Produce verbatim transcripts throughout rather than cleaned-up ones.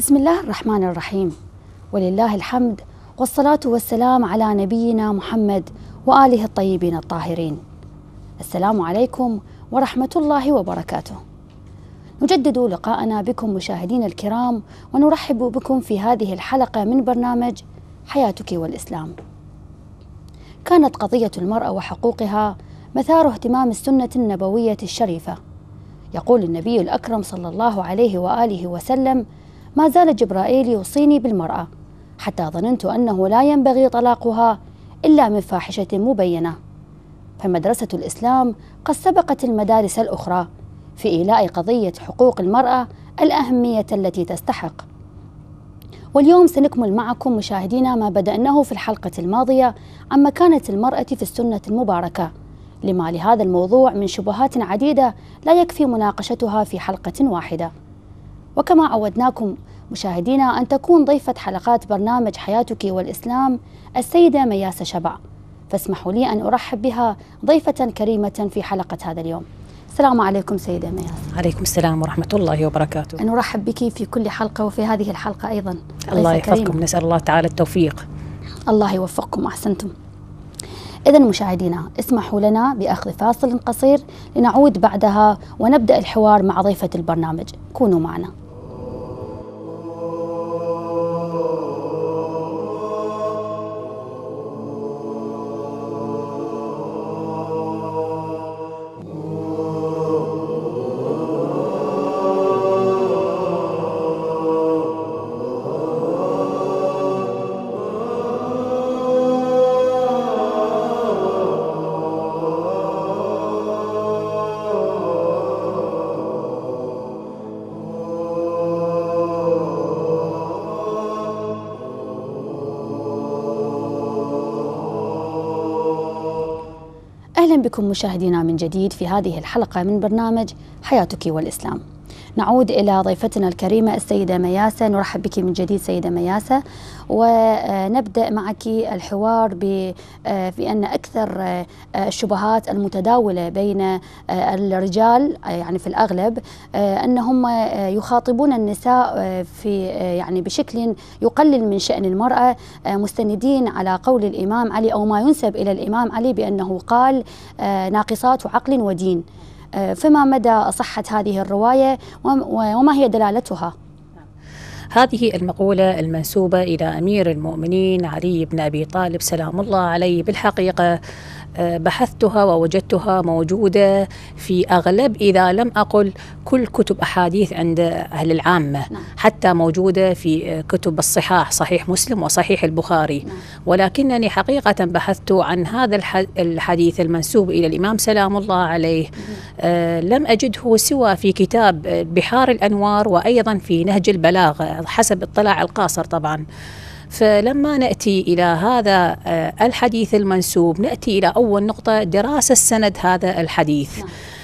بسم الله الرحمن الرحيم، ولله الحمد، والصلاة والسلام على نبينا محمد وآله الطيبين الطاهرين. السلام عليكم ورحمة الله وبركاته. نجدد لقاءنا بكم مشاهدينا الكرام، ونرحب بكم في هذه الحلقة من برنامج حياتك والإسلام. كانت قضية المرأة وحقوقها مثار اهتمام السنة النبوية الشريفة. يقول النبي الأكرم صلى الله عليه وآله وسلم: ما زال جبرائيل يوصيني بالمرأة حتى ظننت أنه لا ينبغي طلاقها إلا من فاحشة مبينة. فمدرسة الإسلام قد سبقت المدارس الأخرى في إيلاء قضية حقوق المرأة الأهمية التي تستحق. واليوم سنكمل معكم مشاهدينا ما بدأناه في الحلقة الماضية عن مكانة المرأة في السنة المباركة، لما لهذا الموضوع من شبهات عديدة لا يكفي مناقشتها في حلقة واحدة. وكما عودناكم مشاهدينا أن تكون ضيفة حلقات برنامج حياتك والإسلام السيدة مياسة شبع، فاسمحوا لي أن أرحب بها ضيفة كريمة في حلقة هذا اليوم. السلام عليكم سيدة مياسة. عليكم السلام ورحمة الله وبركاته. نرحب بك في كل حلقة وفي هذه الحلقة أيضا. الله يحفظكم، نسأل الله تعالى التوفيق. الله يوفقكم، أحسنتم. إذن مشاهدينا اسمحوا لنا بأخذ فاصل قصير لنعود بعدها ونبدأ الحوار مع ضيفة البرنامج. كونوا معنا. أهلا بكم مشاهدينا من جديد في هذه الحلقة من برنامج حياتك والإسلام. نعود إلى ضيفتنا الكريمة السيدة مياسة. نرحب بك من جديد سيدة مياسة، ونبدأ معك الحوار بأن أكثر الشبهات المتداولة بين الرجال يعني في الأغلب أنهم يخاطبون النساء في يعني بشكل يقلل من شأن المرأة، مستندين على قول الإمام علي أو ما ينسب إلى الإمام علي بأنه قال ناقصات عقل ودين. فما مدى صحة هذه الرواية وما هي دلالتها؟ هذه المقولة المنسوبة إلى أمير المؤمنين علي بن أبي طالب سلام الله عليه بالحقيقة بحثتها ووجدتها موجودة في أغلب إذا لم أقل كل كتب أحاديث عند أهل العامة، حتى موجودة في كتب الصحاح، صحيح مسلم وصحيح البخاري. ولكنني حقيقة بحثت عن هذا الحديث المنسوب إلى الإمام سلام الله عليه، لم أجده سوى في كتاب بحار الأنوار وأيضا في نهج البلاغة حسب اطلاع القاصر طبعا. فلما نأتي إلى هذا الحديث المنسوب نأتي إلى أول نقطة دراسة سند هذا الحديث.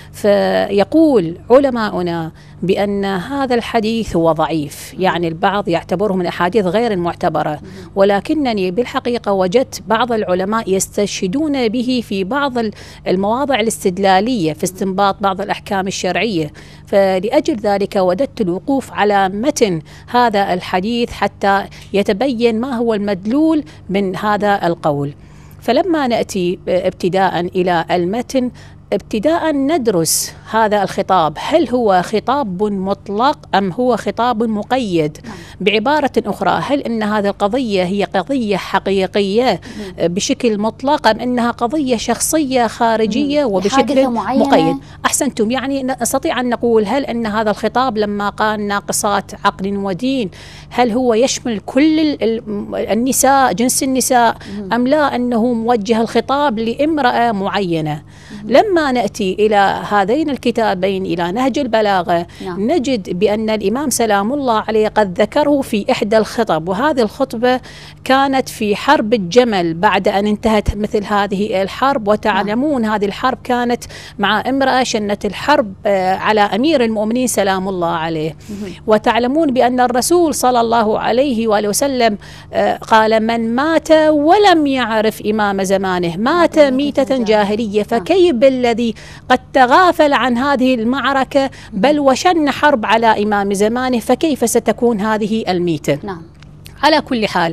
فيقول علماؤنا بأن هذا الحديث هو ضعيف، يعني البعض يعتبره من أحاديث غير المعتبرة، ولكنني بالحقيقة وجدت بعض العلماء يستشهدون به في بعض المواضع الاستدلالية في استنباط بعض الأحكام الشرعية. فلأجل ذلك وددت الوقوف على متن هذا الحديث حتى يتبين ما هو المدلول من هذا القول. فلما نأتي ابتداء إلى المتن، ابتداء ندرس هذا الخطاب، هل هو خطاب مطلق أم هو خطاب مقيد؟ بعبارة أخرى، هل أن هذه القضية هي قضية حقيقية بشكل مطلق أم أنها قضية شخصية خارجية وبشكل مقيد؟ أحسنتم، يعني نستطيع أن نقول هل أن هذا الخطاب لما قال ناقصات عقل ودين هل هو يشمل كل النساء، جنس النساء، أم لا أنه موجه الخطاب لامرأة معينة؟ لما نأتي إلى هذين الكتابين إلى نهج البلاغة نعم. نجد بأن الإمام سلام الله عليه قد ذكره في إحدى الخطب، وهذه الخطبة كانت في حرب الجمل بعد أن انتهت مثل هذه الحرب. وتعلمون نعم. هذه الحرب كانت مع امرأة شنت الحرب على أمير المؤمنين سلام الله عليه. مم. وتعلمون بأن الرسول صلى الله عليه وآله وسلم قال من مات ولم يعرف إمام زمانه مات ميتة جاهلية، فكيف الذي قد تغافل عن هذه المعركة بل وشن حرب على إمام زمانه، فكيف ستكون هذه الميتة؟ نعم. على كل حال،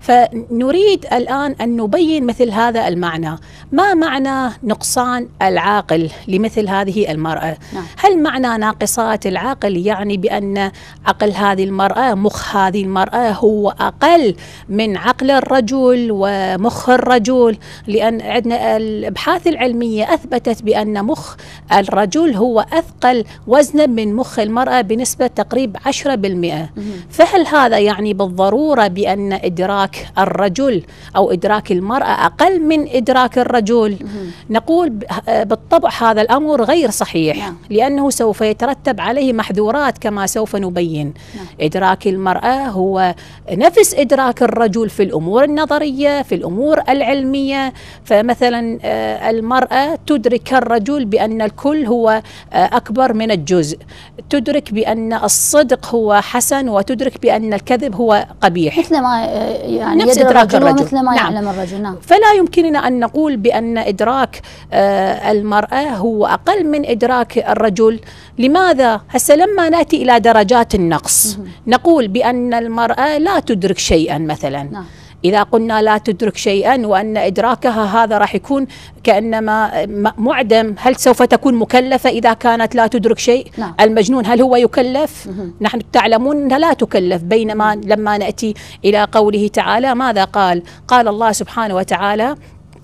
فنريد الآن أن نبين مثل هذا المعنى. ما معنى نقصان العاقل لمثل هذه المرأة؟ نعم. هل معنى ناقصات العقل يعني بأن عقل هذه المرأة، مخ هذه المرأة هو أقل من عقل الرجل ومخ الرجل؟ لأن عندنا الأبحاث العلمية أثبتت بأن مخ الرجل هو أثقل وزنا من مخ المرأة بنسبة تقريبا عشرة بالمئة. فهل هذا يعني بالضرورة بأن إدراك الرجل أو إدراك المرأة أقل من إدراك الرجل؟ نقول بالطبع هذا الأمر غير صحيح. نعم. لأنه سوف يترتب عليه محذورات كما سوف نبين. نعم. إدراك المرأة هو نفس إدراك الرجل في الأمور النظرية، في الأمور العلمية. فمثلا المرأة تدرك الرجل بأن الكل هو أكبر من الجزء، تدرك بأن الصدق هو حسن، وتدرك بأن الكذب هو قبيح، مثل ما يعني نفس يدرك إدراك الرجل الرجل. ومثل ما نعم. يعلم الرجل. نعم. فلا يمكننا أن نقول بأن إدراك آه المرأة هو أقل من إدراك الرجل. لماذا؟ هسه لما نأتي إلى درجات النقص نقول بأن المرأة لا تدرك شيئا مثلا. نعم. إذا قلنا لا تدرك شيئا وأن إدراكها هذا راح يكون كأنما معدم، هل سوف تكون مكلفة إذا كانت لا تدرك شيء؟ نعم. المجنون هل هو يكلف؟ نحن تعلمون أنها لا تكلف. بينما لما نأتي إلى قوله تعالى ماذا قال؟ قال الله سبحانه وتعالى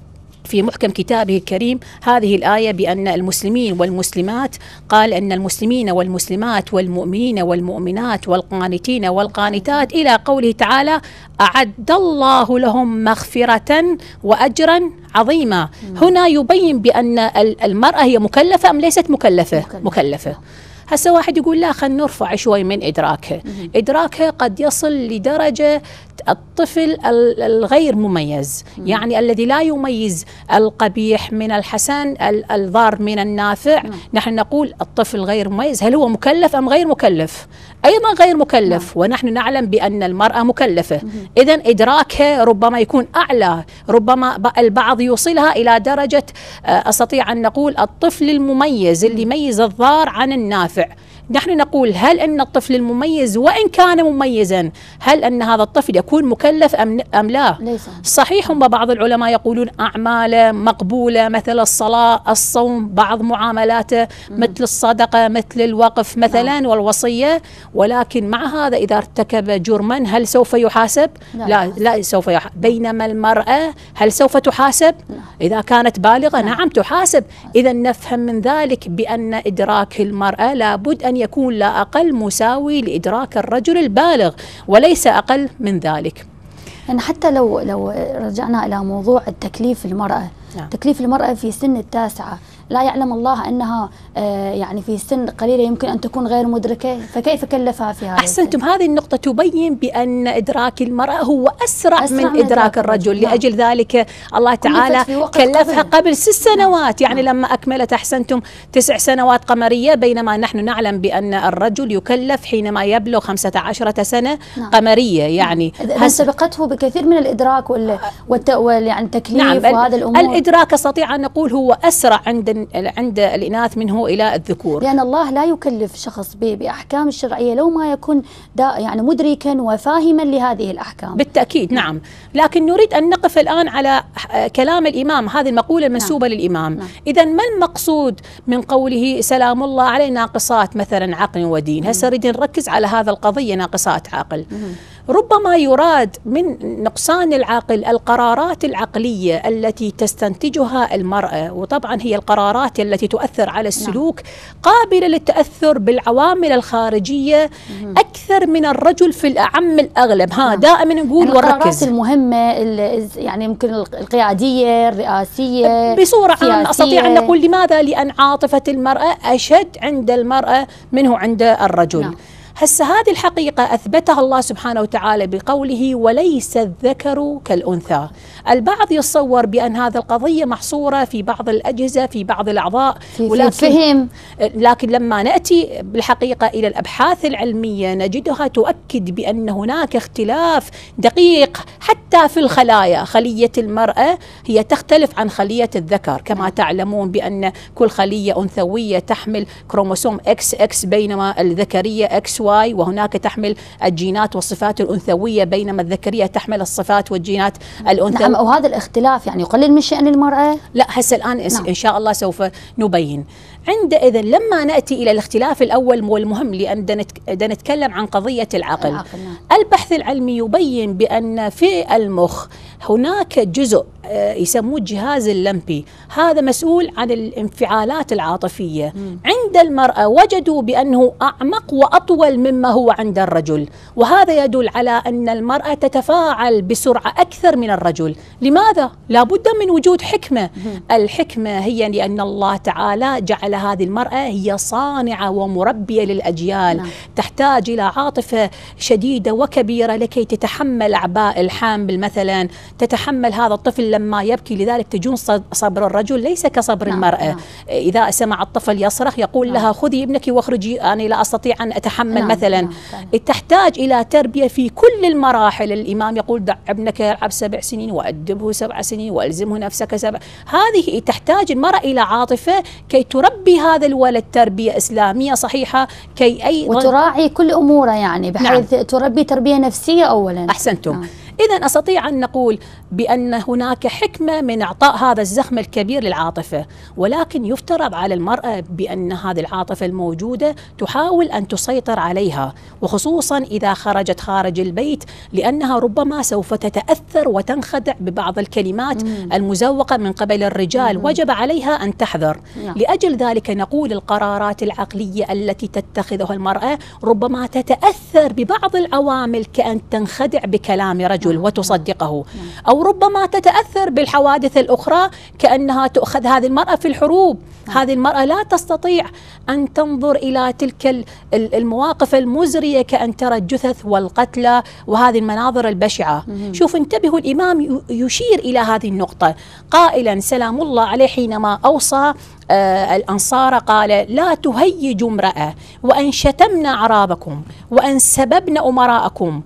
في محكم كتابه الكريم هذه الآية بأن المسلمين والمسلمات، قال أن المسلمين والمسلمات والمؤمنين والمؤمنات والقانتين والقانتات إلى قوله تعالى أعد الله لهم مغفرة وأجرا عظيما. هنا يبين بأن المرأة هي مكلفة أم ليست مكلفة؟ مكلفة, مكلفة. هسه واحد يقول لا خلينا نرفع شوي من إدراكها. إدراكها قد يصل لدرجة الطفل الغير مميز، يعني الذي لا يميز القبيح من الحسن، الضار من النافع. نحن نقول الطفل غير مميز، هل هو مكلف أم غير مكلف؟ أيضا غير مكلف. ونحن نعلم بأن المرأة مكلفة. إذن إدراكها ربما يكون أعلى، ربما البعض يوصلها إلى درجة أستطيع أن نقول الطفل المميز اللي يميز الضار عن النافع. نحن نقول هل أن الطفل المميز وإن كان مميزا هل أن هذا الطفل يكون مكلف أم, أم لا؟ ليس. صحيح هم بعض العلماء يقولون أعماله مقبولة مثل الصلاة، الصوم، بعض معاملاته مثل الصدقة، مثل الوقف مثلا لا. والوصية، ولكن مع هذا إذا ارتكب جرما هل سوف يحاسب؟ لا, لا, لا سوف يحاسب. بينما المرأة هل سوف تحاسب؟ لا. إذا كانت بالغة لا. نعم تحاسب. إذا نفهم من ذلك بأن إدراك المرأة لابد أن يكون لا أقل مساوي لإدراك الرجل البالغ وليس أقل من ذلك. يعني حتى لو لو رجعنا إلى موضوع التكليف المرأة، نعم. تكليف المرأة في سن التاسعة لا يعلم الله أنها آه يعني في سن قليلة يمكن أن تكون غير مدركة، فكيف كلفها في هذا؟ أحسنتم. هذه النقطة تبين بأن إدراك المرأة هو أسرع, أسرع من, من إدراك الرجل. نعم. لأجل ذلك الله تعالى كلفها قبل, قبل ست سنوات. نعم. يعني نعم. لما أكملت أحسنتم تسع سنوات قمرية، بينما نحن نعلم بأن الرجل يكلف حينما يبلغ خمسة عشر سنة. نعم. قمرية. يعني نعم. سبقته بكثير من الإدراك وال والت... يعني التكليف. نعم. وهذا الأمور. الإدراك أستطيع أن نقول هو أسرع عند عند الإناث منه إلى الذكور، لأن الله لا يكلف شخص بأحكام الشرعية لو ما يكون يعني مدركا وفاهما لهذه الأحكام. بالتأكيد. نعم. لكن نريد أن نقف الآن على كلام الإمام، هذه المقولة المنسوبة. نعم. للإمام. نعم. إذا ما المقصود من قوله سلام الله عليه ناقصات مثلا عقل ودين؟ هسه نريد نركز على هذا القضية ناقصات عقل. مم. ربما يراد من نقصان العقل القرارات العقلية التي تستنتجها المرأة، وطبعا هي القرارات التي تؤثر على السلوك. نعم. قابلة للتأثر بالعوامل الخارجية مم. أكثر من الرجل في الأعم الأغلب. ها. نعم. دائما نقول وركز القرارات المهمة يعني يمكن القيادية، الرئاسية، بصورة عامة. أستطيع أن نقول لماذا؟ لأن عاطفة المرأة أشد عند المرأة منه عند الرجل. نعم. هسه هذه الحقيقة أثبتها الله سبحانه وتعالى بقوله وليس الذكر كالأنثى. البعض يتصور بأن هذه القضية محصورة في بعض الأجهزة في بعض الأعضاء، ولكن فهم لكن لما نأتي بالحقيقة إلى الأبحاث العلمية نجدها تؤكد بأن هناك اختلاف دقيق حتى في الخلايا. خلية المرأة هي تختلف عن خلية الذكر، كما تعلمون بأن كل خلية أنثوية تحمل كروموسوم إكس إكس بينما الذكرية إكس واي، وهناك تحمل الجينات والصفات الأنثوية بينما الذكرية تحمل الصفات والجينات الأنثوية. نعم، وهذا الاختلاف يعني يقلل من شأن المرأة؟ لا، هسه الآن نعم. إن شاء الله سوف نبين. عندئذ لما نأتي إلى الاختلاف الأول والمهم، لأن بدنا نتكلم عن قضية العقل. العقل نعم. البحث العلمي يبين بأن في المخ هناك جزء يسموه الجهاز اللمبي، هذا مسؤول عن الانفعالات العاطفية. م. عند المرأة وجدوا بأنه أعمق وأطول مما هو عند الرجل، وهذا يدل على أن المرأة تتفاعل بسرعة أكثر من الرجل. لماذا؟ لابد من وجود حكمة. م. الحكمة هي لأن الله تعالى جعل هذه المرأة هي صانعة ومربية للأجيال. نعم. تحتاج إلى عاطفة شديدة وكبيرة لكي تتحمل أعباء الحامل مثلا، تتحمل هذا الطفل لما يبكي، لذلك تجون صبر الرجل ليس كصبر. نعم. المرأة. نعم. إذا سمع الطفل يصرخ يقول. نعم. لها خذي ابنك واخرجي، أنا لا أستطيع أن أتحمل. نعم. مثلا. نعم. تحتاج إلى تربية في كل المراحل. الإمام يقول دع ابنك يلعب سبع سنين وأدبه سبع سنين وألزمه نفسك سبع. هذه تحتاج المرأة إلى عاطفة كي تربي هذا الولد تربية إسلامية صحيحة، كي أيضا وتراعي كل أموره، يعني بحيث. نعم. تربي تربية نفسية أولا. أحسنتم. نعم. إذن أستطيع أن نقول بأن هناك حكمة من إعطاء هذا الزخم الكبير للعاطفة، ولكن يفترض على المرأة بأن هذه العاطفة الموجودة تحاول أن تسيطر عليها، وخصوصا إذا خرجت خارج البيت، لأنها ربما سوف تتأثر وتنخدع ببعض الكلمات مم. المزوقة من قبل الرجال. مم. وجب عليها أن تحذر. نعم. لأجل ذلك نقول القرارات العقلية التي تتخذها المرأة ربما تتأثر ببعض العوامل، كأن تنخدع بكلام رجل وتصدقه، أو ربما تتأثر بالحوادث الأخرى، كأنها تؤخذ هذه المرأة في الحروب. هذه المرأة لا تستطيع أن تنظر إلى تلك المواقف المزرية كأن ترى الجثث والقتلى وهذه المناظر البشعة. شوف انتبهوا، الإمام يشير إلى هذه النقطة قائلا سلام الله عليه حينما أوصى آه الأنصار قال لا تهيجوا امرأة وأن شتمنا أعرابكم وأن سببنا أمراءكم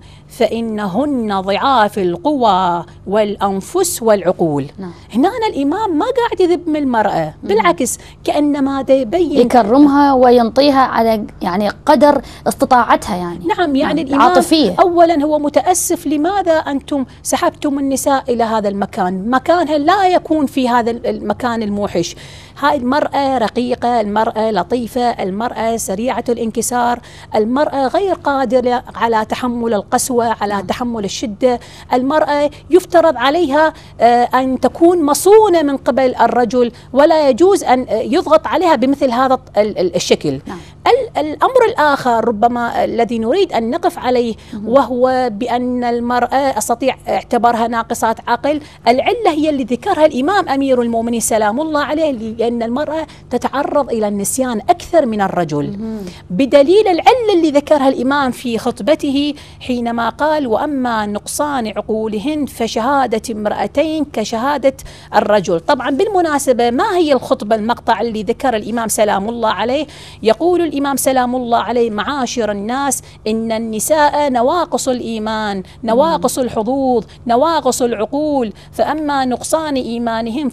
فإنهن ضعاف القوى والأنفس والعقول. نعم. هنا الإمام ما قاعد يذم المرأة، بالعكس كأنما يبين يكرمها وينطيها على يعني قدر استطاعتها. يعني نعم، يعني نعم. الإمام عاطفية. أولا هو متأسف لماذا أنتم سحبتم النساء إلى هذا المكان، مكانها لا يكون في هذا المكان الموحش. هاي المرأة رقيقة، المرأة لطيفة، المرأة سريعة الانكسار، المرأة غير قادرة على تحمل القسوة، على تحمل الشدة. المرأة يفترض عليها أن تكون مصونة من قبل الرجل، ولا يجوز أن يضغط عليها بمثل هذا الشكل. نعم. الأمر الآخر ربما الذي نريد أن نقف عليه وهو بأن المرأة أستطيع اعتبارها ناقصات عقل. العلة هي اللي ذكرها الإمام أمير المؤمنين سلام الله عليه، لأن المرأة تتعرض إلى النسيان أكثر من الرجل، بدليل العلة اللي ذكرها الإمام في خطبته حينما قال وأما نقصان عقولهن فشهادة امرأتين كشهادة الرجل. طبعا بالمناسبة ما هي الخطبة المقطع اللي ذكر الإمام سلام الله عليه؟ يقول الإمام سلام الله عليه معاشر الناس إن النساء نواقص الإيمان، نواقص الحظوظ، نواقص العقول، فأما نقصان إيمانهم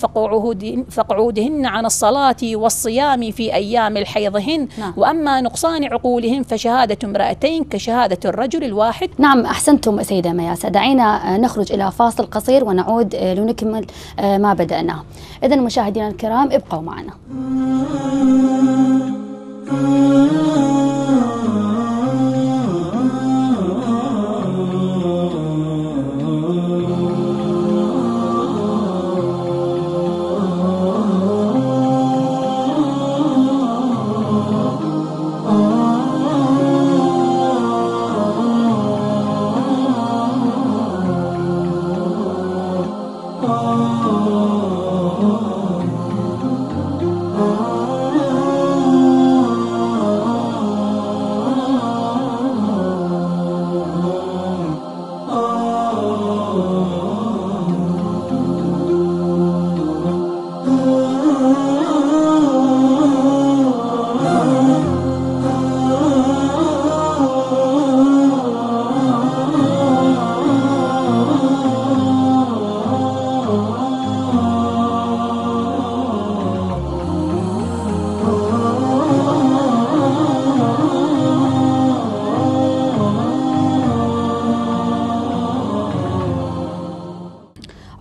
فقعودهن عن الصلاة والصيام في أيام الحيضهن. نعم. وأما نقصان عقولهم فشهادة امرأتين كشهادة الرجل الواحد. نعم أحسنتم سيدة مياسة. دعينا نخرج إلى فاصل قصير ونعود لنكمل ما بدأناه. إذن مشاهدينا الكرام ابقوا معنا.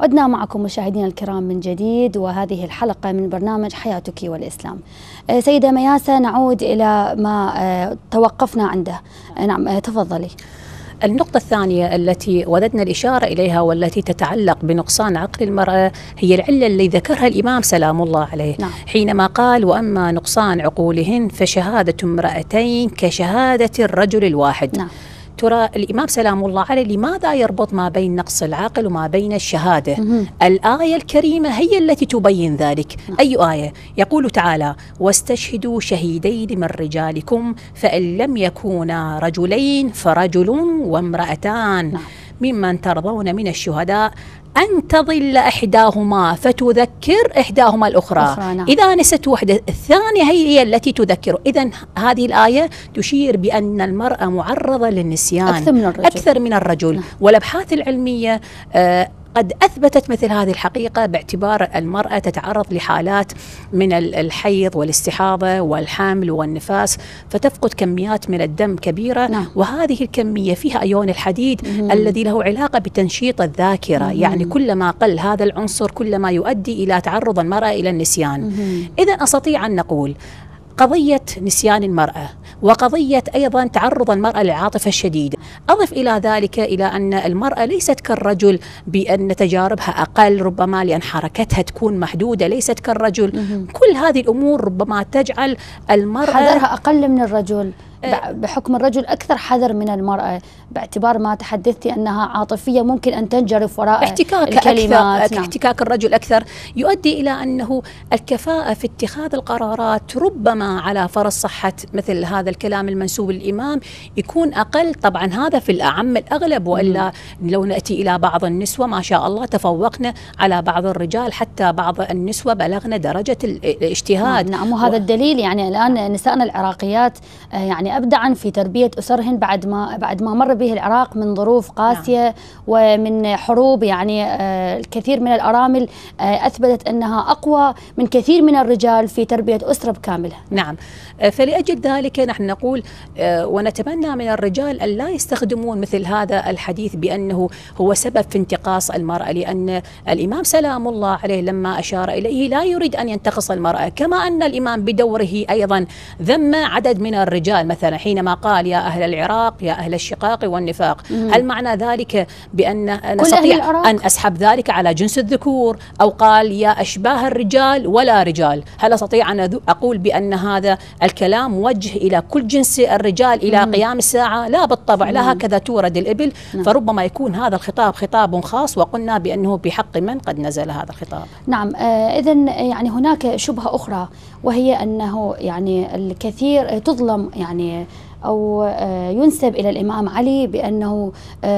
عدنا معكم مشاهدينا الكرام من جديد، وهذه الحلقة من برنامج حياتك والإسلام. سيدة مياسة، نعود إلى ما توقفنا عنده. نعم تفضلي. النقطة الثانية التي وددنا الإشارة إليها والتي تتعلق بنقصان عقل المرأة هي العلة اللي ذكرها الإمام سلام الله عليه. نعم. حينما قال: وأما نقصان عقولهن فشهادة امرأتين كشهادة الرجل الواحد. نعم. ترى الإمام سلام الله عليه لماذا يربط ما بين نقص العقل وما بين الشهادة؟ مم. الآية الكريمة هي التي تبين ذلك. نعم. أي آية؟ يقول تعالى: واستشهدوا شهيدين من رجالكم فإن لم يكونا رجلين فرجل وامرأتان. نعم. ممن ترضون من الشهداء أن تضل إحداهما فتذكر إحداهما الأخرى. أخرى. نعم. إذا نست وحدة الثانية هي التي تذكر. إذن هذه الآية تشير بأن المرأة معرضة للنسيان أكثر من الرجل, أكثر من الرجل. نعم. والأبحاث العلمية آه قد أثبتت مثل هذه الحقيقة، باعتبار المرأة تتعرض لحالات من الحيض والاستحاضة والحمل والنفاس، فتفقد كميات من الدم كبيرة. نعم. وهذه الكمية فيها أيون الحديد مم. الذي له علاقة بتنشيط الذاكرة. مم. يعني كلما قل هذا العنصر كلما يؤدي إلى تعرض المرأة إلى النسيان. إذن أستطيع أن نقول قضية نسيان المرأة وقضية أيضا تعرض المرأة للعاطفة الشديدة. أضف إلى ذلك إلى أن المرأة ليست كالرجل بأن تجاربها أقل، ربما لأن حركتها تكون محدودة، ليست كالرجل. مم. كل هذه الأمور ربما تجعل المرأة حذرها أقل من الرجل، بحكم الرجل أكثر حذر من المرأة، باعتبار ما تحدثتي أنها عاطفية ممكن أن تنجرف وراء احتكاك الكلمات. أكثر. نعم. احتكاك الرجل أكثر يؤدي إلى أنه الكفاءة في اتخاذ القرارات ربما على فرض صحة مثل هذا الكلام المنسوب للإمام يكون أقل. طبعا هذا في الأعم الأغلب، وإلا لو نأتي إلى بعض النسوة ما شاء الله تفوقنا على بعض الرجال، حتى بعض النسوة بلغنا درجة الاجتهاد. نعم. وهذا و... الدليل يعني الآن نسائنا العراقيات يعني أبدعن في تربية أسرهن بعد ما بعد ما مر به العراق من ظروف قاسية. نعم. ومن حروب. يعني آه الكثير من الأرامل آه أثبتت أنها أقوى من كثير من الرجال في تربية أسرة بكاملة. نعم. آه فلأجل ذلك نحن نقول آه ونتمنى من الرجال أن لا يستخدمون مثل هذا الحديث بأنه هو سبب في انتقاص المرأة، لأن الإمام سلام الله عليه لما أشار إليه لا يريد أن ينتقص المرأة، كما أن الإمام بدوره أيضا ذم عدد من الرجال مثلا حينما قال: يا أهل العراق يا أهل الشقاق والنفاق. مم. هل معنى ذلك بأن نستطيع أن أسحب ذلك على جنس الذكور؟ أو قال: يا أشباه الرجال ولا رجال؟ هل أستطيع أن أقول بأن هذا الكلام موجه إلى كل جنس الرجال إلى مم. قيام الساعة؟ لا بالطبع. مم. لا هكذا تورد الإبل. نعم. فربما يكون هذا الخطاب خطاب خاص، وقلنا بأنه بحق من قد نزل هذا الخطاب. نعم. آه إذن يعني هناك شبهة أخرى، وهي أنه يعني الكثير تظلم يعني أو ينسب إلى الإمام علي بأنه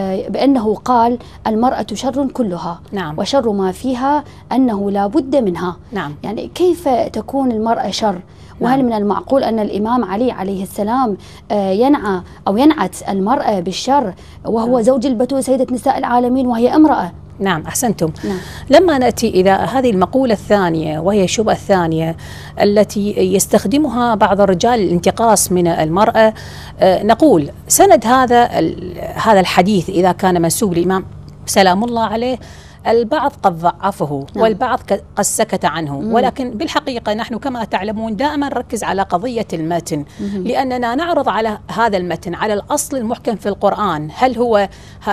بأنه قال: المرأة شر كلها. نعم. وشر ما فيها أنه لا بد منها. نعم. يعني كيف تكون المرأة شر؟ وهل نعم. من المعقول أن الإمام علي عليه السلام ينعى أو ينعت المرأة بالشر وهو نعم. زوج البتول سيدة نساء العالمين وهي امرأة؟ نعم أحسنتم. نعم. لما نأتي إلى هذه المقولة الثانية، وهي الشبهة الثانية التي يستخدمها بعض الرجال للانتقاص من المرأة، نقول سند هذا هذا الحديث إذا كان منسوب للإمام سلام الله عليه البعض قد ضعفه. نعم. والبعض قد سكت عنه. مم. ولكن بالحقيقة نحن كما تعلمون دائما نركز على قضية المتن. مم. لأننا نعرض على هذا المتن على الأصل المحكم في القرآن، هل هو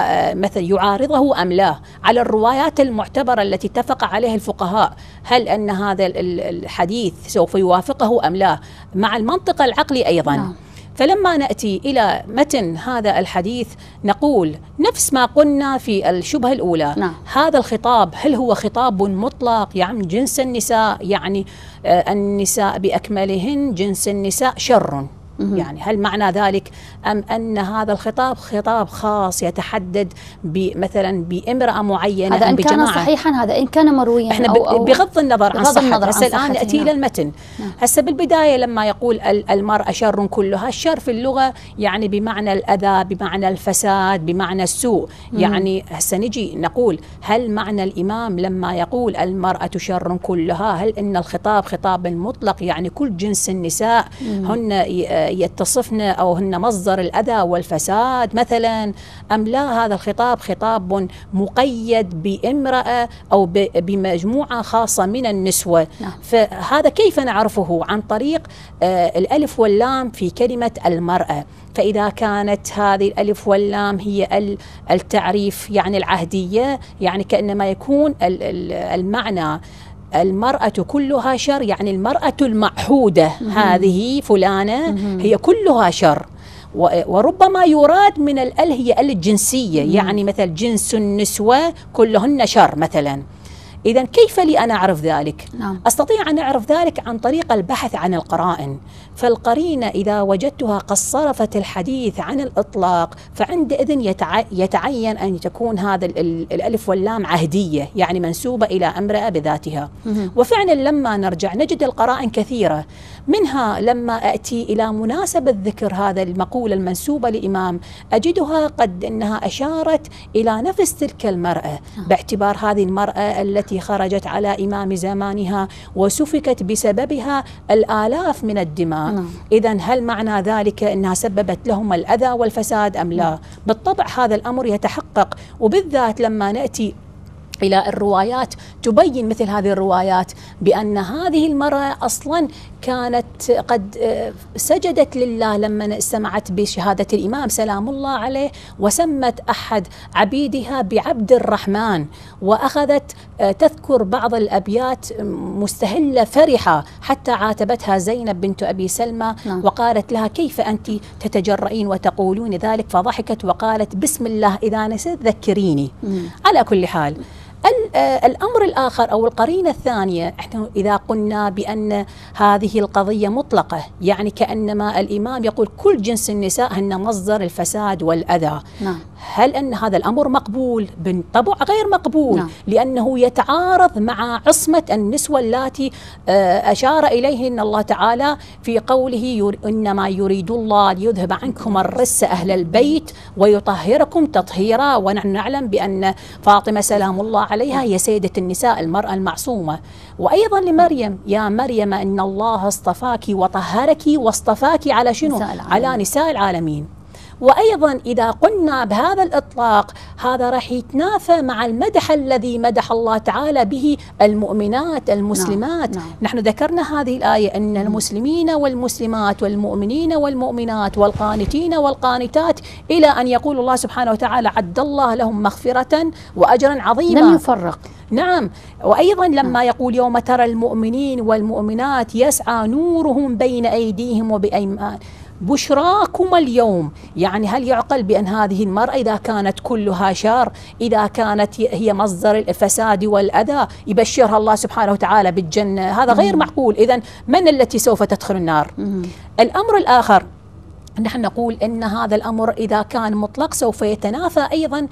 مثل يعارضه أم لا؟ على الروايات المعتبرة التي اتفق عليها الفقهاء، هل أن هذا الحديث سوف يوافقه أم لا؟ مع المنطق العقلي أيضا. نعم. فلما نأتي إلى متن هذا الحديث نقول نفس ما قلنا في الشبهة الأولى. نعم. هذا الخطاب هل هو خطاب مطلق يعني جنس النساء، يعني آه النساء بأكملهن جنس النساء شر، يعني هل معنى ذلك أم أن هذا الخطاب خطاب خاص يتحدد مثلا بامرأة معينة؟ هذا إن بجماعة؟ كان صحيحا، هذا إن كان مرويا. احنا أو أو بغض النظر عن صحته. هسه الآن نأتي إلى نعم. المتن. نعم. هسه بالبداية لما يقول المرأة شر كلها، الشر في اللغة يعني بمعنى الأذى، بمعنى الفساد، بمعنى السوء. مم. يعني هسه نجي نقول هل معنى الإمام لما يقول المرأة شر كلها، هل إن الخطاب خطاب مطلق يعني كل جنس النساء مم. هن يتصفن أو هن مصدر الأذى والفساد مثلا، أم لا هذا الخطاب خطاب مقيد بامرأة أو بمجموعة خاصة من النسوة؟ نعم. فهذا كيف نعرفه؟ عن طريق الألف واللام في كلمة المرأة. فإذا كانت هذه الألف واللام هي التعريف يعني العهدية، يعني كأنما يكون المعنى المرأة كلها شر، يعني المرأة المعهودة هذه فلانة هي كلها شر. وربما يراد من الأل هي الجنسية، يعني مثل جنس النسوة كلهن شر مثلا. إذن كيف لي أنا أعرف ذلك؟ نعم. أستطيع أن أعرف ذلك عن طريق البحث عن القرائن. فالقرينة إذا وجدتها قد صرفت الحديث عن الإطلاق، فعندئذ يتعين أن تكون هذا الألف واللام عهدية، يعني منسوبة إلى امرأة بذاتها. وفعلا لما نرجع نجد القرائن كثيرة، منها لما أتي إلى مناسبة ذكر هذا المقولة المنسوبة لإمام، أجدها قد أنها أشارت إلى نفس تلك المرأة، باعتبار هذه المرأة التي خرجت على إمام زمانها وسفكت بسببها الآلاف من الدماء. إذن هل معنى ذلك أنها سببت لهم الأذى والفساد أم لا؟ بالطبع هذا الأمر يتحقق، وبالذات لما نأتي إلى الروايات تبين مثل هذه الروايات بأن هذه المرأة أصلا كانت قد سجدت لله لما سمعت بشهادة الإمام سلام الله عليه، وسمت أحد عبيدها بعبد الرحمن، وأخذت تذكر بعض الأبيات مستهلة فرحة، حتى عاتبتها زينب بنت أبي سلمى وقالت لها كيف أنت تتجرئين وتقولون ذلك؟ فضحكت وقالت بسم الله إذا نسيت ذكريني. على كل حال، الأمر الآخر أو القرينة الثانية، إحنا إذا قلنا بأن هذه القضية مطلقة، يعني كأنما الإمام يقول كل جنس النساء هن مصدر الفساد والأذى. نعم. هل أن هذا الأمر مقبول؟ بالطبع غير مقبول. نعم. لأنه يتعارض مع عصمة النسوة التي أشار إليهن الله تعالى في قوله إنما يريد الله ليذهب عنكم الرجس أهل البيت ويطهركم تطهيرا. ونحن نعلم بأن فاطمة سلام الله عليها هي سيدة النساء، المرأة المعصومة. وأيضا لمريم، يا مريم إن الله اصطفاك وطهرك واصطفاك على شنو؟ على نساء العالمين. وأيضا إذا قلنا بهذا الإطلاق، هذا راح يتنافى مع المدح الذي مدح الله تعالى به المؤمنات المسلمات. نعم. نعم. نحن ذكرنا هذه الآية أن المسلمين والمسلمات والمؤمنين والمؤمنات والقانتين والقانتات، إلى أن يقول الله سبحانه وتعالى عد الله لهم مغفرة وأجرا عظيما. لم يفرق. نعم. وأيضا لما يقول يوم ترى المؤمنين والمؤمنات يسعى نورهم بين أيديهم وبأيمانهم بشراكم اليوم، يعني هل يعقل بأن هذه المرأة إذا كانت كلها شر، إذا كانت هي مصدر الفساد والأذى، يبشرها الله سبحانه وتعالى بالجنة؟ هذا غير معقول. إذن من التي سوف تدخل النار؟ الأمر الآخر، نحن نقول إن هذا الأمر إذا كان مطلق سوف يتنافى أيضا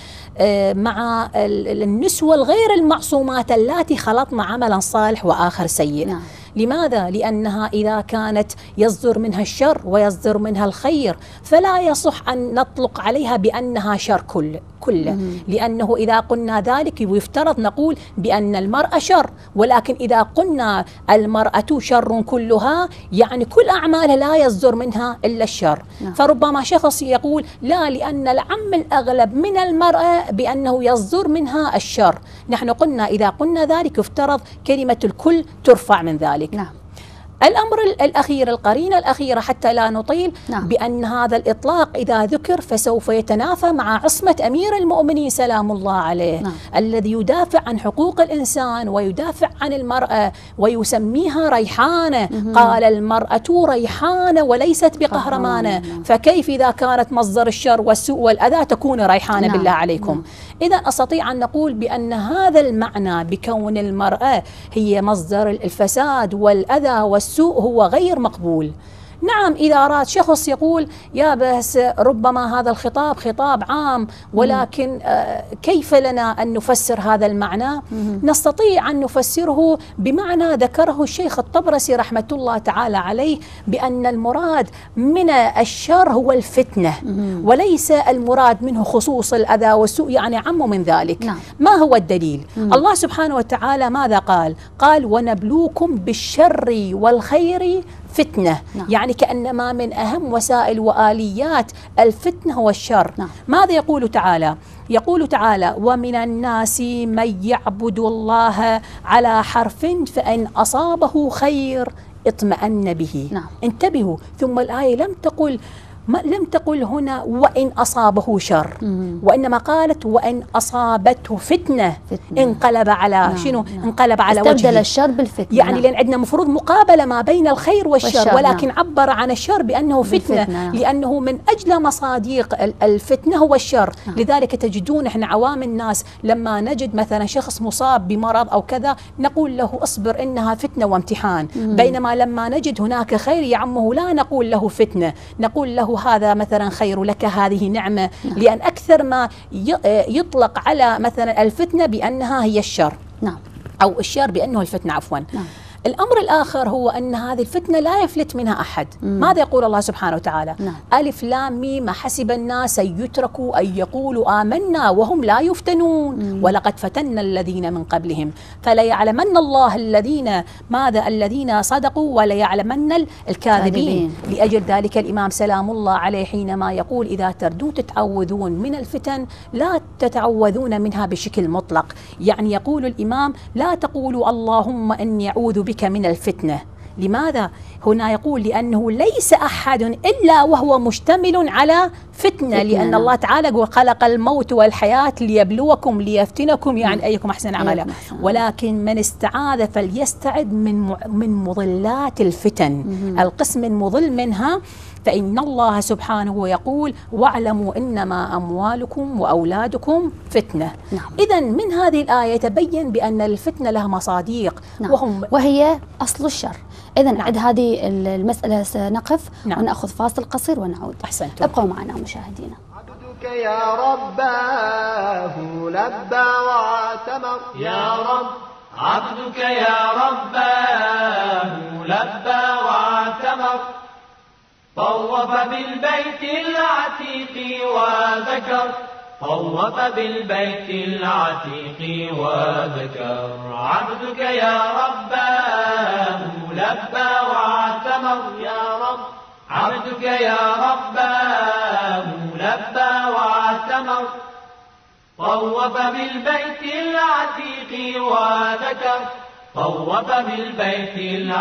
مع النسوة الغير المعصومات اللاتي خلطن عملا صالح وآخر سيء. نعم. لماذا؟ لأنها إذا كانت يصدر منها الشر ويصدر منها الخير، فلا يصح أن نطلق عليها بأنها شر كل كله، لأنه إذا قلنا ذلك يفترض نقول بأن المرأة شر، ولكن إذا قلنا المرأة شر كلها، يعني كل أعمالها لا يصدر منها إلا الشر. نعم. فربما شخص يقول لا، لأن العم الأغلب من المرأة بأنه يصدر منها الشر. نحن قلنا إذا قلنا ذلك يفترض كلمة الكل ترفع من ذلك. نعم. الأمر الأخير، القرينة الأخيرة حتى لا نطيل. نعم. بأن هذا الإطلاق إذا ذكر فسوف يتنافى مع عصمة أمير المؤمنين سلام الله عليه. نعم. الذي يدافع عن حقوق الإنسان ويدافع عن المرأة ويسميها ريحانة. مم. قال المرأة ريحانة وليست بقهرمانة. نعم. فكيف إذا كانت مصدر الشر والسوء والأذى تكون ريحانة؟ نعم. بالله عليكم. نعم. إذا أستطيع أن نقول بأن هذا المعنى بكون المرأة هي مصدر الفساد والأذى والسوء هو غير مقبول. نعم، إذا أراد شخص يقول يا بس ربما هذا الخطاب خطاب عام، ولكن آه كيف لنا أن نفسر هذا المعنى؟ نستطيع أن نفسره بمعنى ذكره الشيخ الطبرسي رحمة الله تعالى عليه، بأن المراد من الشر هو الفتنة، وليس المراد منه خصوص الأذى والسوء، يعني عم من ذلك. نعم. ما هو الدليل؟ الله سبحانه وتعالى ماذا قال؟ قال ونبلوكم بالشر والخير فتنة. نعم. يعني كأنما من أهم وسائل وآليات الفتنة هو الشر. نعم. ماذا يقول تعالى؟ يقول تعالى: ومن الناس من يعبد الله على حرف فإن أصابه خير اطمأن به. نعم. انتبهوا، ثم الآية لم تقل ما لم تقل هنا وإن أصابه شر، مم. وإنما قالت وإن أصابته فتنة, فتنة. انقلب على نعم. شنو؟ نعم. انقلب على وجهه، استبدل الشر بالفتنة. يعني نعم. لأن عندنا مفروض مقابلة ما بين الخير والشر, والشر، ولكن نعم. عبر عن الشر بأنه فتنة، بالفتنة. لأنه من أجل مصاديق الفتنة هو الشر. نعم. لذلك تجدون احنا عوام الناس لما نجد مثلا شخص مصاب بمرض أو كذا نقول له اصبر إنها فتنة وامتحان، مم. بينما لما نجد هناك خير يعمه لا نقول له فتنة، نقول له هذا مثلا خير لك، هذه نعمة. نعم. لأن أكثر ما يطلق على مثلا الفتنة بأنها هي الشر، نعم. أو الشر بأنه الفتنة عفوا. نعم. الأمر الآخر هو أن هذه الفتنة لا يفلت منها أحد. مم. ماذا يقول الله سبحانه وتعالى؟ نعم. ألف لام ميم حسب الناس أن يتركوا أن يقولوا آمنا وهم لا يفتنون مم. ولقد فتنا الذين من قبلهم فليعلمن الله الذين ماذا الذين صدقوا وليعلمن الكاذبين. لأجل ذلك الإمام سلام الله عليه حينما يقول إذا تردون تتعوذون من الفتن لا تتعوذون منها بشكل مطلق، يعني يقول الإمام لا تقولوا اللهم إني أعوذ بك من الفتنة. لماذا؟ هنا يقول لأنه ليس أحد إلا وهو مشتمل على فتنة, فتنة. لأن الله تعالى يقول خلق الموت والحياة ليبلوكم ليفتنكم يعني أيكم أحسن عملا، ولكن من استعاذ فليستعذ من من مضلات الفتن. مم. القسم المضل منها فإن الله سبحانه يقول واعلموا إنما أموالكم وأولادكم فتنة. نعم. إذن من هذه الآية يتبين بأن الفتنة لها مصاديق. نعم. وهم وهي أصل الشر. إذن نعم. عند هذه المسألة سنقف. نعم. ونأخذ فاصل قصير ونعود. أحسنتم. ابقوا معنا مشاهدينا. عبدك يا رباه لبى واعتمر يا رب عبدك يا رباه لبى واعتمر طوف بالبيت العتيق وذكر طوف بالبيت العتيق وذكر عبدك يا رباه لبى واعتمر يا رب عبدك يا رباه لبى واعتمر طوف بالبيت العتيق وذكر طوف بالبيت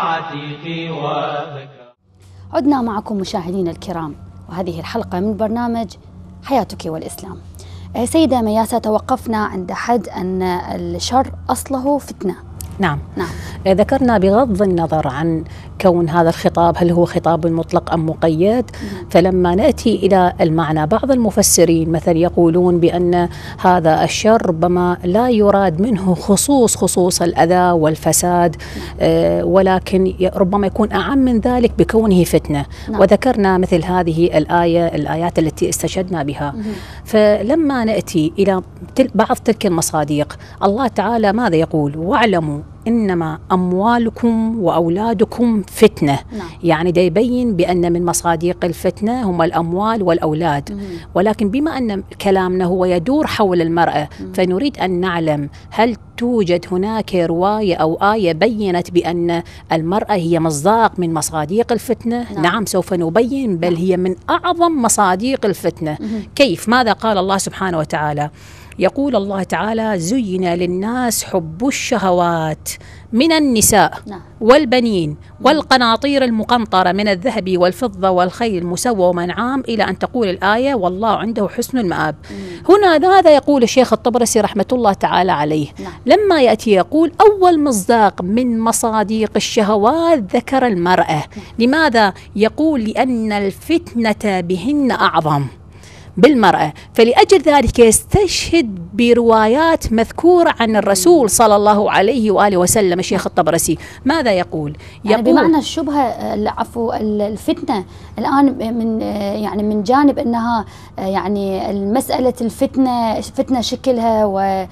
العتيق وذكر. عدنا معكم مشاهدينا الكرام، وهذه الحلقة من برنامج حياتك والإسلام. سيدة مياسة، توقفنا عند حد أن الشر أصله فتنة. نعم. نعم. ذكرنا بغض النظر عن كون هذا الخطاب هل هو خطاب مطلق أم مقيد، فلما نأتي إلى المعنى بعض المفسرين مثلا يقولون بأن هذا الشر ربما لا يراد منه خصوص خصوص الأذى والفساد، آه ولكن ربما يكون أعم من ذلك بكونه فتنة. نعم. وذكرنا مثل هذه الآية الآيات التي استشهدنا بها. مم. فلما نأتي إلى بعض تلك المصاديق الله تعالى ماذا يقول؟ واعلموا إنما أموالكم وأولادكم فتنة. نعم. يعني ده يبين بأن من مصاديق الفتنة هم الأموال والأولاد. مم. ولكن بما أن كلامنا هو يدور حول المرأة، مم. فنريد أن نعلم هل توجد هناك رواية أو آية بينت بأن المرأة هي مصداق من مصاديق الفتنة؟ نعم, نعم سوف نبين، بل هي من أعظم مصاديق الفتنة. مم. كيف؟ ماذا قال الله سبحانه وتعالى؟ يقول الله تعالى زين للناس حب الشهوات من النساء نعم. والبنين والقناطير المقنطرة من الذهب والفضة والخيل المسومة والأنعام إلى أن تقول الآية والله عنده حسن المآب. مم. هنا هذا يقول الشيخ الطبرسي رحمة الله تعالى عليه. نعم. لما يأتي يقول أول مصداق من مصاديق الشهوات ذكر المرأة. نعم. لماذا؟ يقول لأن الفتنة بهن أعظم بالمرأة، فلأجل ذلك يستشهد بروايات مذكورة عن الرسول صلى الله عليه وآله وسلم. الشيخ الطبرسي ماذا يقول؟ يعني يقول بمعنى الشبهة عفوا الفتنة الآن من يعني من جانب أنها يعني المسألة الفتنة فتنة شكلها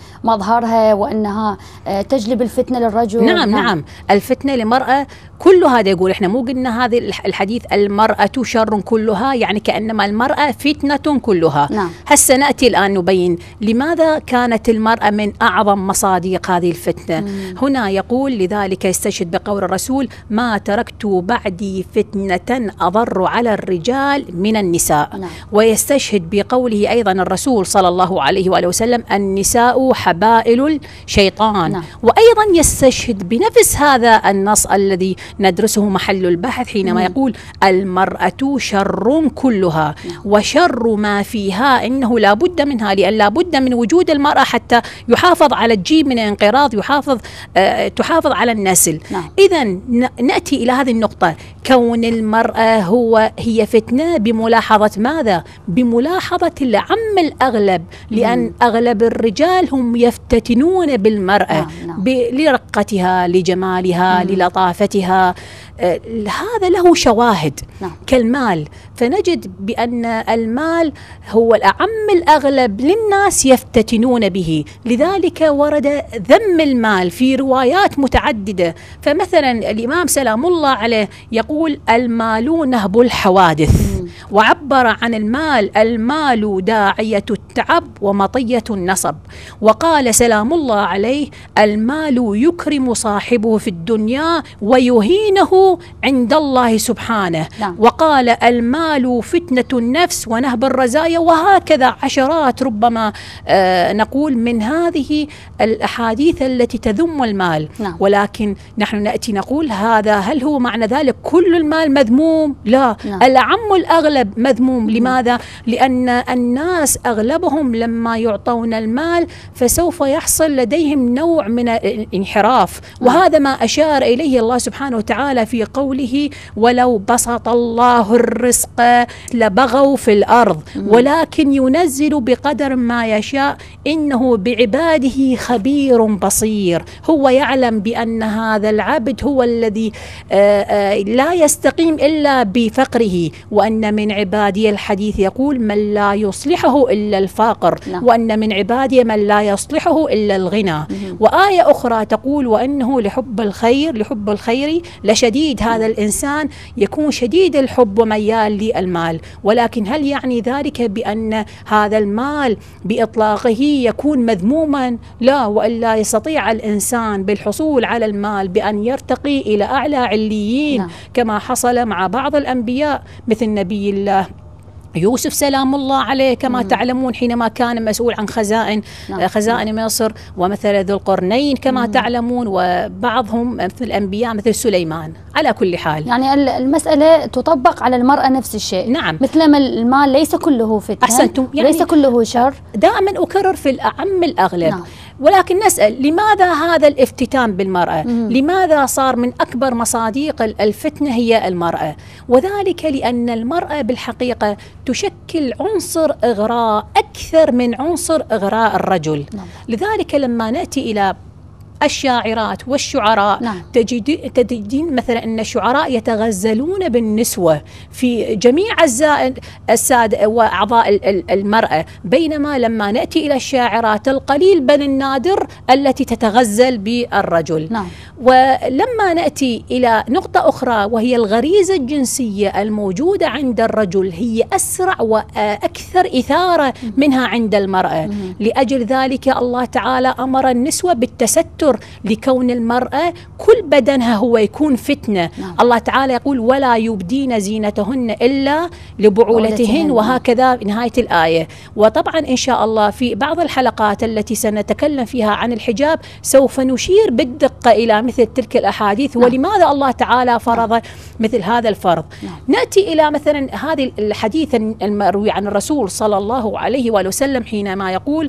ومظهرها وأنها تجلب الفتنة للرجل. نعم نعم, نعم. الفتنة للمرأة كل هذا يقول إحنا مو قلنا هذه الحديث المرأة شر كلها، يعني كأنما المرأة فتنة كلها. نعم. هسه نأتي الآن نبين لماذا لماذا كانت المرأة من أعظم مصادق هذه الفتنة؟ مم. هنا يقول لذلك يستشهد بقول الرسول: ما تركت بعدي فتنة أضر على الرجال من النساء. نعم. ويستشهد بقوله أيضا الرسول صلى الله عليه وآله وسلم: النساء حبائل الشيطان. نعم. وأيضا يستشهد بنفس هذا النص الذي ندرسه محل البحث حينما مم. يقول: المرأة شر كلها. نعم. وشر ما فيها إنه لا بد منها، لأن لا بد من وجود المرأة حتى يحافظ على الجيل من الانقراض، يحافظ آه تحافظ على النسل. نعم. إذن نأتي إلى هذه النقطة: كون المرأة هو هي فتنة بملاحظة ماذا؟ بملاحظة العم الأغلب، لأن مم. أغلب الرجال هم يفتتنون بالمرأة. نعم. نعم. لرقتها، لجمالها، مم. للطافتها. آه هذا له شواهد. نعم. كالمال، فنجد بأن المال هو الأعم الأغلب للناس يفتتنون به، لذلك ورد ذم المال في روايات متعددة. فمثلا الإمام سلام الله عليه يقول: المال نهب الحوادث. مم. وعبر عن المال: المال داعية التعب ومطية النصب. وقال سلام الله عليه: المال يكرم صاحبه في الدنيا ويهينه عند الله سبحانه. نعم. وقال: المال فتنة النفس ونهب الرزايا. وهكذا عشرات ربما آه نقول من هذه الأحاديث التي تذم المال. نعم. ولكن نحن نأتي نقول: هذا هل هو معنى ذلك كل المال مذموم؟ لا. نعم. العم الأغلب مذموم. لماذا؟ لأن الناس أغلبهم لما يعطون المال فسوف يحصل لديهم نوع من الانحراف. نعم. وهذا ما أشار إليه الله سبحانه وتعالى في قوله: ولو بسط الله الرزق لبغوا في الأرض ولكن ينزل بقدر ما يشاء إنه بعباده خبير بصير. هو يعلم بأن هذا العبد هو الذي لا يستقيم إلا بفقره، وأن من عبادي الحديث يقول: من لا يصلحه إلا الفقر. نعم. وأن من عبادي من لا يصلحه إلا الغنى. وآية أخرى تقول: وأنه لحب الخير لحب الخير لشديد. هذا الإنسان يكون شديد الحب وميال للمال. ولكن هل يعني ذلك بأن هذا المال بإطلاقه يكون مذموما؟ لا، وإلا يستطيع الإنسان بالحصول على المال بأن يرتقي إلى أعلى عليين. نعم. كما حصل مع بعض الأنبياء مثل نبي الله يوسف سلام الله عليه كما مم. تعلمون، حينما كان مسؤول عن خزائن نعم. خزائن مصر، ومثل ذو القرنين كما مم. تعلمون، وبعضهم مثل الأنبياء مثل سليمان. على كل حال يعني المسألة تطبق على المرأة نفس الشيء. نعم. مثلما المال ليس كله فتنة، أحسنتم، يعني ليس كله شر. دائما أكرر في الأعم الأغلب. نعم. ولكن نسأل: لماذا هذا الافتتان بالمرأة؟ مم. لماذا صار من أكبر مصاديق الفتنة هي المرأة؟ وذلك لأن المرأة بالحقيقة تشكل عنصر إغراء أكثر من عنصر إغراء الرجل. نعم. لذلك لما نأتي إلى الشاعرات والشعراء، نعم. تجد تجدين مثلا أن الشعراء يتغزلون بالنسوة في جميع أجزاء الساد وأعضاء المرأة، بينما لما نأتي إلى الشاعرات القليل بل النادر التي تتغزل بالرجل. نعم. ولما نأتي إلى نقطة أخرى وهي الغريزة الجنسية الموجودة عند الرجل، هي أسرع وأكثر إثارة منها عند المرأة. مم. لأجل ذلك الله تعالى أمر النسوة بالتستر، لكون المرأة كل بدنها هو يكون فتنة. نعم. الله تعالى يقول: ولا يبدين زينتهن إلا لبعولتهن، وهكذا نهاية الآية. وطبعا إن شاء الله في بعض الحلقات التي سنتكلم فيها عن الحجاب سوف نشير بالدقة إلى مثل تلك الأحاديث. نعم. ولماذا الله تعالى فرض نعم. مثل هذا الفرض. نعم. نأتي إلى مثلا هذه الحديث المروي عن الرسول صلى الله عليه وآله وسلم حينما يقول: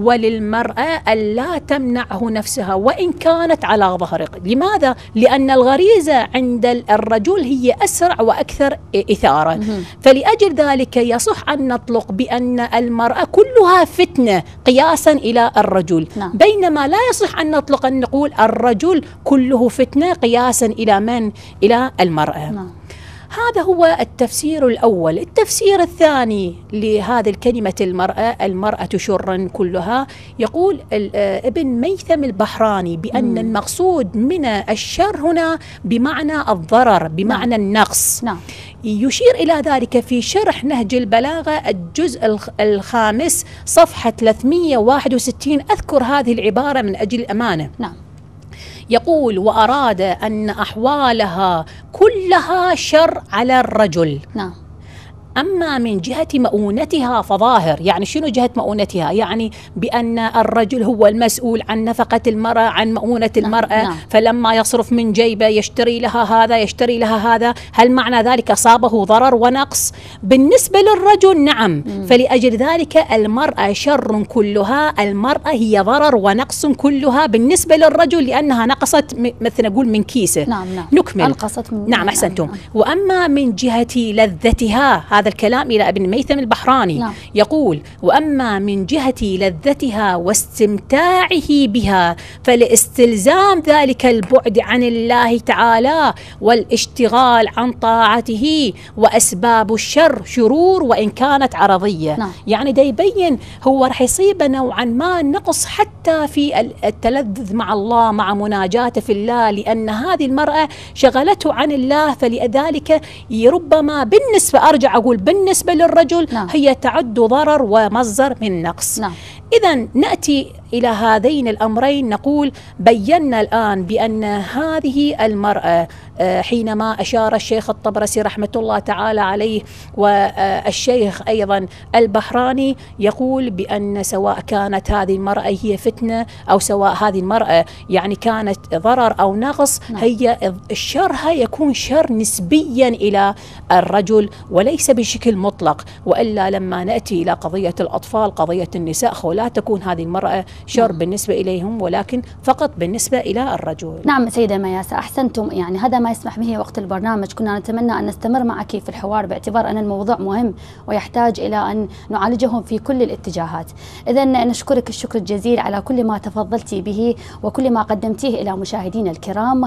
وللمرأة ألا تمنعه نفسها وإن كانت على ظهرك. لماذا؟ لأن الغريزة عند الرجل هي أسرع وأكثر إثارة. مم. فلأجل ذلك يصح أن نطلق بأن المرأة كلها فتنة قياسا إلى الرجل. نعم. بينما لا يصح أن نطلق أن نقول الرجل كله فتنة قياسا إلى من؟ إلى المرأة. نعم. هذا هو التفسير الأول. التفسير الثاني لهذه الكلمة المرأة، المرأة شر كلها، يقول ابن ميثم البحراني بأن مم. المقصود من الشر هنا بمعنى الضرر، بمعنى نعم. النقص. نعم. يشير إلى ذلك في شرح نهج البلاغة الجزء الخامس صفحة ثلاثمئة وواحد وستين، أذكر هذه العبارة من أجل الأمانة. نعم. يقول: وأراد أن أحوالها كلها شر على الرجل. نعم. أما من جهة مؤونتها فظاهر. يعني شنو جهة مؤونتها؟ يعني بأن الرجل هو المسؤول عن نفقة المرأة، عن مؤونة المرأة. نعم. فلما يصرف من جيبه يشتري لها هذا يشتري لها هذا، هل معنى ذلك أصابه ضرر ونقص؟ بالنسبة للرجل نعم. مم. فلأجل ذلك المرأة شر كلها، المرأة هي ضرر ونقص كلها بالنسبة للرجل، لأنها نقصت مثل نقول من كيسه. نعم نعم. نكمل. أنقصت من نعم أحسنتم. نعم. وأما من جهة لذتها، هذا الكلام إلى ابن ميثم البحراني. نعم. يقول: وأما من جهة لذتها واستمتاعه بها فلاستلزام ذلك البعد عن الله تعالى والاشتغال عن طاعته، وأسباب الشر شرور وإن كانت عرضية. نعم. يعني دا يبين هو رح يصيب نوعا ما نقص حتى في التلذذ مع الله، مع مناجاته في الله، لأن هذه المرأة شغلته عن الله، فلذلك ربما بالنسبة أرجع أقول بالنسبة للرجل نعم. هي تعد ضرر ومصدر من نقص. نعم. إذن نأتي إلى هذين الأمرين، نقول بينا الآن بأن هذه المرأة حينما أشار الشيخ الطبرسي رحمة الله تعالى عليه والشيخ أيضا البحراني يقول بأن سواء كانت هذه المرأة هي فتنة أو سواء هذه المرأة يعني كانت ضرر أو نقص، نعم. هي شرها يكون شر نسبيا إلى الرجل وليس بشكل مطلق. وإلا لما نأتي إلى قضية الأطفال، قضية النساء، لا تكون هذه المرأة شر نعم. بالنسبة إليهم، ولكن فقط بالنسبة إلى الرجل. نعم سيدة مياسة، أحسنتم. يعني هذا ما يسمح به وقت البرنامج. كنا نتمنى أن نستمر معك في الحوار باعتبار أن الموضوع مهم ويحتاج إلى أن نعالجه في كل الاتجاهات. إذن نشكرك الشكر الجزيل على كل ما تفضلتي به وكل ما قدمتيه إلى مشاهدينا الكرام.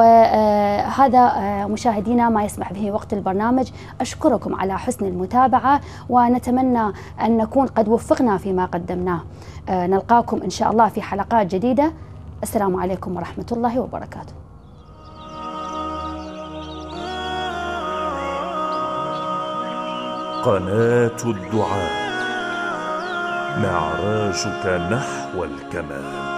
وهذا مشاهدينا ما يسمح به وقت البرنامج. أشكركم على حسن المتابعة، ونتمنى أن نكون قد وفقنا فيما قدمناه. نلقاكم إن شاء الله في حلقات جديدة. السلام عليكم ورحمة الله وبركاته. قناة الدعاء، معراجك نحو الكمال.